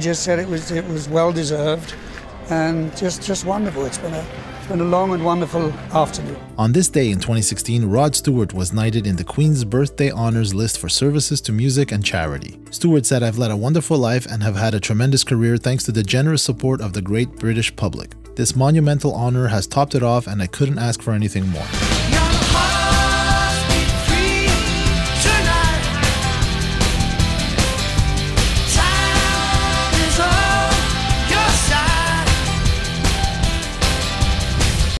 Just said it was well deserved and just wonderful. It's been a long and wonderful afternoon. On this day in 2016, Rod Stewart was knighted in the Queen's Birthday Honours list for services to music and charity. Stewart said, "I've led a wonderful life and have had a tremendous career thanks to the generous support of the great British public. This monumental honour has topped it off and I couldn't ask for anything more."